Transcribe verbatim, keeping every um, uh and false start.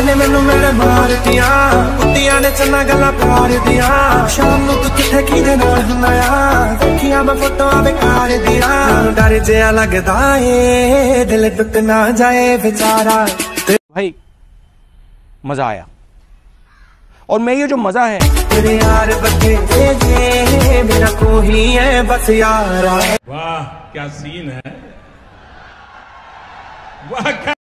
ने मैनू मेरे मार दिया, कुत्तियां ने चन्ना गल्लां प्यार दिया। शाम नू तू किथे किदे नाल हुंदा आ, देखिया मैं फोटोआं बेकार दिया। डर जिहा लगदा ए दिल टुट ना जाए बेचारा। भाई मजा आया, और मैं ये जो मजा है तेरे यार बच्चे मेरा कोई है बस यारा। वाह क्या सीन है, वाह।